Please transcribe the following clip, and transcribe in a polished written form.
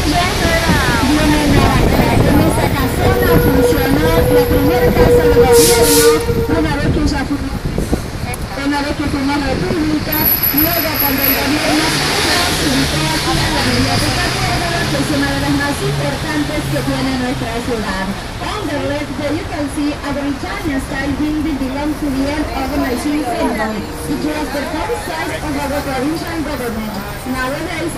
En esa casona funcionó la primera casa de gobierno, una vez que fuimos república, luego cuando el gobierno se ubicó aquí en la Biblioteca Córdoba, que es una de las más importantes que tiene nuestra ciudad. On the left, there you can see a Italian-style building belongs to the end of the 19th century. It was the first site of our provincial government. Nowadays,